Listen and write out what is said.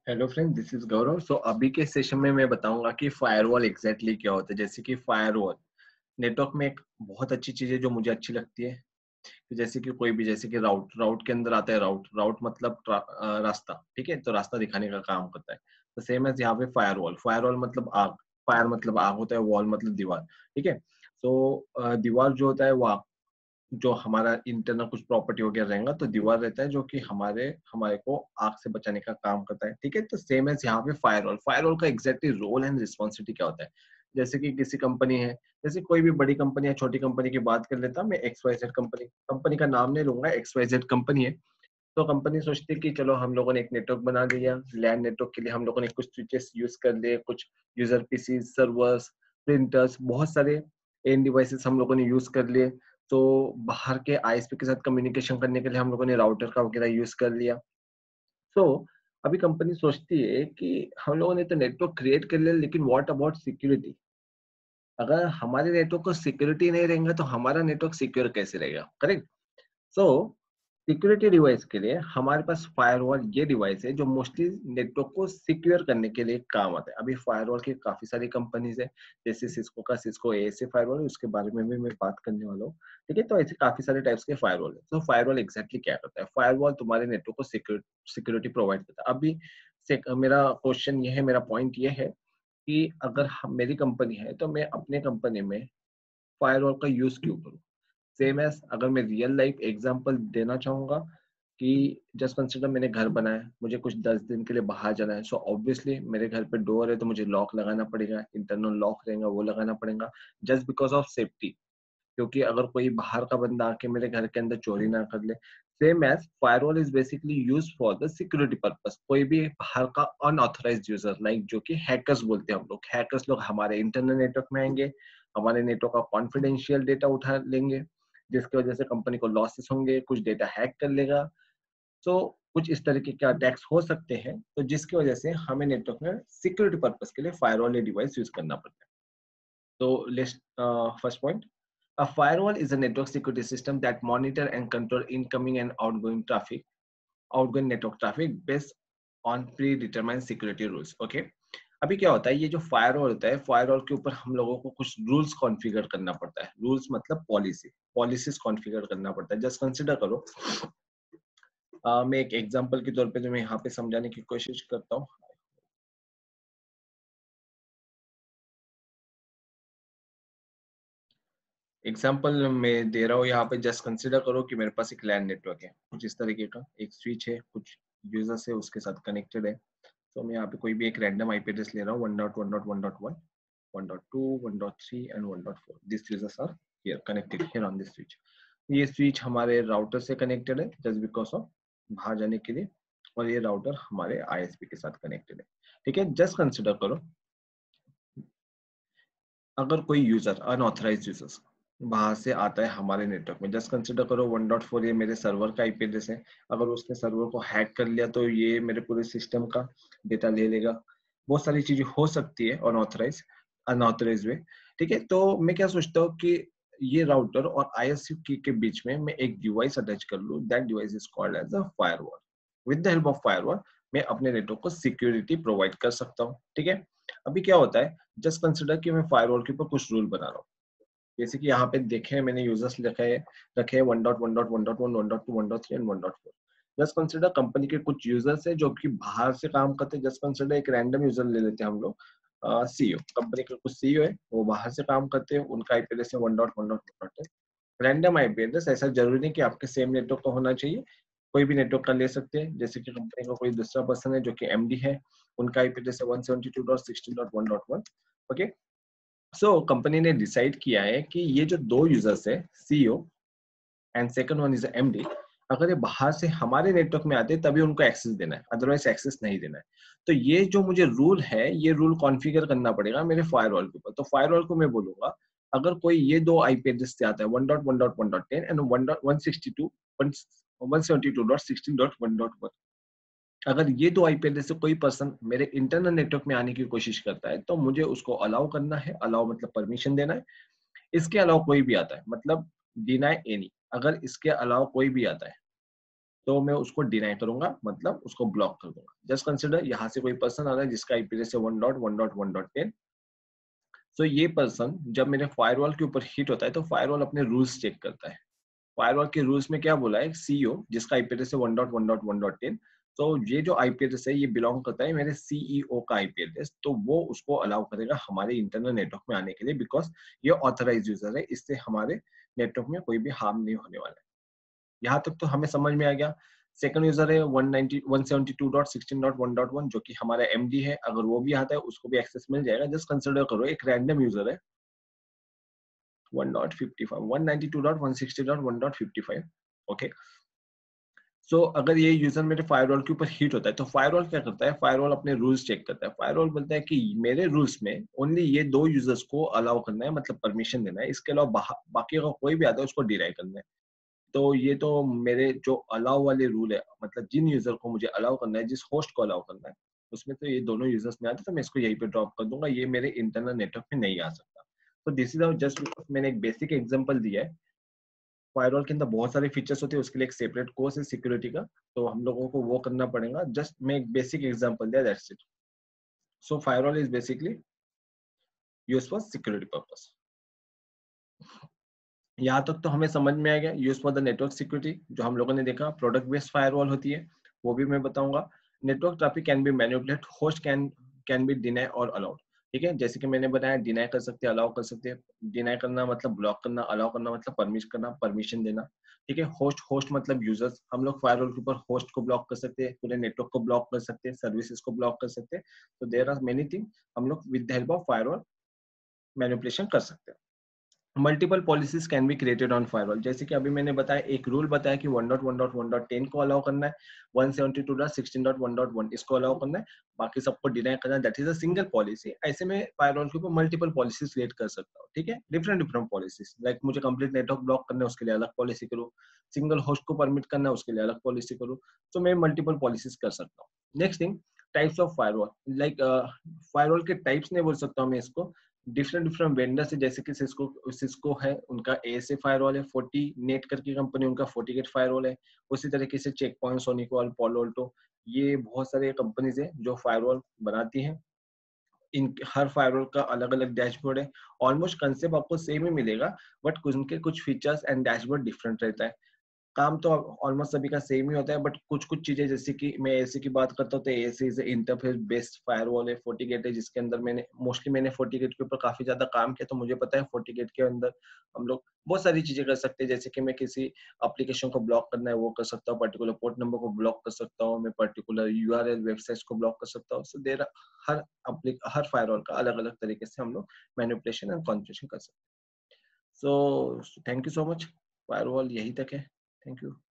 Hello friend, this is Gaurav. So अभी के session में मैं बताऊंगा कि फायरवॉल एग्जैक्टली क्या होता है। जैसे कि फायरवॉल नेटवर्क में एक बहुत अच्छी चीज है जो मुझे अच्छी लगती है कि जैसे कि कोई भी, जैसे कि राउट के अंदर आता है। राउट मतलब रास्ता, ठीक है। तो रास्ता दिखाने का काम करता है। तो सेम एज यहाँ पे फायरवॉल मतलब आग। फायर मतलब आग होता है, वॉल मतलब दीवार, ठीक है। तो दीवार जो होता है वो आग, जो हमारा इंटरनल कुछ प्रॉपर्टी वगैरह रहेगा तो दीवार रहता है जो कि हमारे हमारे को आग से बचाने का काम करता है, ठीक है। तो सेम एज यहाँ पे फायरवॉल का एग्जैक्टली रोल एंड रिस्पॉन्सिबिलिटी क्या होता है। जैसे कि किसी कंपनी है, जैसे कोई भी बड़ी कंपनी है, छोटी कंपनी की बात कर लेता हूं मैं। X Y Z company, company का नाम नहीं लूंगा, एक्स वाई जेड कंपनी है। तो कंपनी सोचती है कि चलो हम लोगों ने एक नेटवर्क बना लिया। लैन नेटवर्क के लिए हम लोगों ने कुछ स्विचेस यूज कर लिए, कुछ यूजर पीसी, सर्वर्स, प्रिंटर्स, बहुत सारे एंड डिवाइसेस हम लोगों ने यूज कर लिए। तो बाहर के आईएसपी के साथ कम्युनिकेशन करने के लिए हम लोगों ने राउटर का वगैरह यूज कर लिया। तो अभी कंपनी सोचती है कि हम लोगों ने तो नेटवर्क क्रिएट कर लिया, लेकिन व्हाट अबाउट सिक्योरिटी। अगर हमारे नेटवर्क को सिक्योरिटी नहीं रहेगा तो हमारा नेटवर्क सिक्योर कैसे रहेगा, करेक्ट। सो सिक्योरिटी डिवाइस के लिए हमारे पास फायरवॉल ये डिवाइस है जो मोस्टली नेटवर्क को सिक्योर करने के लिए काम आता है। अभी फायरवॉल की काफी सारी कंपनीज है, जैसे सिस्को का सिस्को एएसए फायरवॉल है, उसके बारे में भी मैं बात करने वाला हूँ, ठीक है। तो ऐसे काफी सारे टाइप्स के फायरवॉल है। तो फायरवॉल एग्जैक्टली क्या करता है? फायरवॉल तुम्हारे नेटवर्क को सिक्योरिटी प्रोवाइड करता है। अभी मेरा क्वेश्चन ये है, मेरा पॉइंट ये है कि अगर मेरी कंपनी है तो मैं अपने कंपनी में फायरवॉल का यूज क्यों करूँ। सेम एज अगर मैं रियल लाइफ एग्जांपल देना चाहूंगा कि जस्ट कंसिडर मैंने घर बनाया, मुझे कुछ 10 दिन के लिए बाहर जाना है। सो ऑब्वियसली मेरे घर पे डोर है तो मुझे लॉक लगाना पड़ेगा, इंटरनल लॉक रहेगा वो लगाना पड़ेगा, जस्ट बिकॉज ऑफ सेफ्टी। क्योंकि अगर कोई बाहर का बंदा आके मेरे घर के अंदर चोरी ना कर ले। Same as firewall is basically use for the security purpose. कोई भी बाहर का अनऑथराइज्ड यूजर, लाइक जो कि हैकर्स बोलते हैं हम लोग, हैकर्स लोग हमारे इंटरनल नेटवर्क में आएंगे, हमारे नेटवर्क का कॉन्फिडेंशियल डेटा उठा लेंगे, जिसकी वजह से कंपनी को लॉसेस होंगे, कुछ डेटा हैक कर लेगा। तो कुछ इस तरीके के अटैक्स हो सकते हैं, तो जिसकी वजह से हमें नेटवर्क में सिक्योरिटी पर्पस के लिए फायरवॉल डिवाइस यूज करना पड़ता है। तो let's first point, a firewall is a network security system that monitor and control incoming and outgoing network traffic based on predetermined security rules. Okay. अभी क्या होता है, ये जो फायरवॉल होता है, फायरवॉल के ऊपर हम लोगों को कुछ रूल्स कॉन्फ़िगर करना पड़ता है। रूल्स मतलब पॉलिसीज कॉन्फ़िगर करना पड़ता है। जस्ट कंसिडर करो, मैं एक एग्जांपल के तौर पे जो मैं यहाँ पे समझाने की कोशिश करता हूँ। एग्जाम्पल मैं दे रहा हूँ यहाँ पे। जस्ट कंसिडर करो कि मेरे पास एक लैन नेटवर्क है, कुछ इस तरीके का, एक स्विच है, कुछ यूजर्स है उसके साथ कनेक्टेड है। तो मैं यहाँ पे कोई भी एक रैंडम आईपी एड्रेस ले रहा हूँ, 1.1.1.1, 1.2, 1.3 and 1.4। This users are here connected here on this switch. ये स्विच हमारे राउटर से कनेक्टेड है जस्ट बिकॉज ऑफ बाहर जाने के लिए, और ये राउटर हमारे आईएसपी के साथ कनेक्टेड है, ठीक है। जस्ट कंसिडर करो, अगर कोई यूजर अनऑथराइज यूजर्स बाहर से आता है हमारे नेटवर्क में, जस्ट कंसिडर करो 1.4 ये मेरे सर्वर का आईपी एड्रेस है। अगर उसने सर्वर को हैक कर लिया तो ये मेरे पूरे सिस्टम का डेटा ले लेगा। बहुत सारी चीजें हो सकती है अनऑथराइज वे, ठीक है। तो मैं क्या सोचता हूँ कि ये राउटर और आईएसपी के बीच में मैं एक डिवाइस अटैच कर लूँ। That device is called as a firewall. With the help of firewall मैं अपने नेटवर्क को सिक्योरिटी प्रोवाइड कर सकता हूँ, ठीक है। अभी क्या होता है, जस्ट कंसिडर कि मैं फायरवॉल के ऊपर कुछ रूल बना रहा हूँ। जैसे कि यहाँ पे देखे मैंने यूजर्स रखे 1.1.1.1, 1.2, 1.3 एंड 1.4। जस्ट कंसिडर कंपनी के कुछ यूजर्स है जो कि बाहर से काम करते हैं। जस्ट कंसिडर एक रैंडम यूजर ले लेते हैं हम लोग, सीईओ कंपनी के कुछ सीईओ है, वो बाहर से काम करते हैं, उनका आईपी एड्रेस है 1.1.1.1। रैंडम आईपी एड्रेस, ऐसा जरूरी नहीं कि आपके सेम नेटवर्क का होना चाहिए, कोई भी नेटवर्क का ले सकते हैं। जैसे कि कंपनी का कोई दूसरा पर्सन है जो कि एमडी है, उनका आईपी एड्रेस है 172.16.1.1। ओके। सो कंपनी ने डिसाइड किया है कि ये जो दो यूजर्स है, CEO and second one is MD, अगर ये बाहर से हमारे नेटवर्क में आते हैं तभी उनको एक्सेस देना है, अदरवाइज एक्सेस नहीं देना है। तो ये जो मुझे रूल है, ये रूल कॉन्फ़िगर करना पड़ेगा मेरे फायरवॉल के ऊपर। तो फायरवॉल को मैं बोलूंगा, अगर कोई ये दो आईपी एड्रेस से आता है 1.1.1.10 एंड 1.162 172.16.1.1, अगर ये दो आईपी एड्रेस से कोई पर्सन मेरे इंटरनल नेटवर्क में आने की कोशिश करता है तो मुझे उसको अलाउ करना है। अलाउ मतलब परमिशन देना है। इसके अलावा कोई भी आता है, मतलब डिनाई एनी, अगर इसके अलावा कोई भी आता है तो मैं उसको डिनाई करूंगा, मतलब उसको ब्लॉक कर दूंगा। जस्ट कंसिडर यहाँ से कोई पर्सन आ रहा है जिसका आईपी एड्रेस है 1.1.1.10। सो ये पर्सन जब मेरे फायरवॉल के ऊपर हिट होता है तो फायरवॉल अपने रूल्स चेक करता है। फायरवॉल के रूल्स में क्या बोला है, सीईओ जिसका आईपी एड्रेस है 1.1.1.10, तो ये जो आईपी एड्रेस है ये बिलोंग करता है मेरे सीईओ का आईपी एड्रेस, तो वो उसको अलाउ करेगा हमारे इंटरनल नेटवर्क में आने के लिए, बिकॉज ये ऑथराइज यूजर है, इससे हमारे नेटवर्क में कोई भी हार्म नहीं होने वाला है। यहाँ तक तो हमें समझ में आ गया। सेकंड यूजर है 172.16.1.1 जो कि हमारा एमडी है, अगर वो भी आता है उसको भी एक्सेस मिल जाएगा। जस्ट कंसिडर करो एक रैंडम यूजर है 1.55 192.160.1.55, ओके। सो अगर ये यूजर मेरे फायरवॉल के ऊपर हिट होता है तो फायरवॉल क्या करता है, फायरवॉल अपने रूल्स चेक करता है। फायरवॉल बोलता है कि मेरे रूल्स में ओनली ये 2 यूजर्स को अलाउ करना है, मतलब परमिशन देना है, इसके अलावा बाकी का कोई भी आता है उसको डिनाई करना है। तो ये तो मेरे जो अलाउ वाले रूल है, मतलब जिन यूजर को मुझे अलाउ करना है, जिस होस्ट को अलाउ करना है, उसमें तो ये दोनों यूजर्स नहीं आते, तो मैं इसको यहीं पे ड्रॉप कर दूंगा, ये मेरे इंटरनल नेटवर्क में नहीं आ सकता। तो दिस इज जस्ट बिकॉज मैंने एक बेसिक एग्जांपल दिया है। फायरवॉल के अंदर बहुत सारे फीचर्स होते हैं, उसके लिए एक सेपरेट कोर्स है सिक्योरिटी का, तो हम लोगों को वो करना पड़ेगा। जस्ट मैं एक बेसिक एग्जांपल दिया, that's it. So firewall is basically used for security purpose. यहाँ तक तो हमें समझ में आ गया। Use for the network security जो हम लोगों ने देखा, प्रोडक्ट बेस्ड फायरवॉल होती है, वो भी मैं बताऊंगा। Network traffic can be manipulate, host can be deny और अलाउड। ठीक है, जैसे कि मैंने बताया, डिनाई कर सकते हैं, अलाउ कर सकते हैं। डिनाई करना मतलब ब्लॉक करना, अलाउ करना मतलब परमिशन करना, परमिशन देना। ठीक है, होस्ट होस्ट मतलब यूजर्स, हम लोग फायरवॉल के ऊपर होस्ट को ब्लॉक कर सकते हैं, पूरे नेटवर्क को ब्लॉक कर सकते हैं, सर्विसेज को ब्लॉक कर सकते हैं। तो देयर आर मेनी थिंग हम लोग with the help of firewall manipulation कर सकते हैं। Multiple policies can be created on firewall, जैसे कि अभी मैंने बताया, एक रूल बताया कि 1.1.1.10 को अलाउ करना है, 172.16.1.1 इसको अलाउ करना है, बाकी सबको डिनाई करना है, that is a single policy. ऐसे में फायरवॉल के ऊपर मल्टीपल पॉलिसीज क्रिएट कर सकता हूँ। ठीक है, डिफरेंट डिफरेंट पॉलिसीज, लाइक मुझे कंप्लीट नेटवर्क ब्लॉक करना है, उसके लिए अलग पॉलिसी करूँ, सिंगल होस्ट को परमिट करना है, उसके लिए अलग पॉलिसी करूँ। तो मैं मल्टीपल पॉलिसीज कर सकता हूँ। Next thing, types of firewall, like firewall के टाइप्स नहीं बोल सकता हूँ मैं इसको, डिफरेंट डिफरेंट वेंडर्स है, जैसे कि सिस्को है, उनका एएसए फायरवॉल है, 40 नेट करके कंपनी, उनका 40 गेट फायरवॉल है। उसी तरीके से Check Point, SonicWall, Palo Alto, ये बहुत सारे कंपनीज है जो फायरवॉल बनाती हैं। इन हर फायरवॉल का अलग अलग डैशबोर्ड है। ऑलमोस्ट कंसेप्ट आपको सेम ही मिलेगा, बट उनके कुछ फीचर्स एंड डैशबोर्ड डिफरेंट रहता है। काम तो ऑलमोस्ट सभी का सेम ही होता है, बट कुछ कुछ चीजें, जैसे कि मैं एसी की बात करता हूँ तो AC is interface based firewall है, फोर्टीगेट है, जिसके अंदर मैंने फोर्टीगेट के ऊपर काफी ज्यादा काम किया, तो मुझे पता है फोर्टीगेट के अंदर हम लोग बहुत सारी चीजें कर सकते हैं। जैसे कि मैं किसी एप्लीकेशन को ब्लॉक करना है वो कर सकता हूँ, पर्टिकुलर पोर्ट नंबर को ब्लॉक कर सकता हूँ, मैं पर्टिकुलर यूआरएल वेबसाइट को ब्लॉक कर सकता हूँ। सो देर हर हर फायरवॉल का अलग अलग तरीके से हम लोग मैनिपुलेशन एंड कॉन्फ़िगरेशन कर सकते हैं। So thank you so much. Firewall यही तक है। Thank you.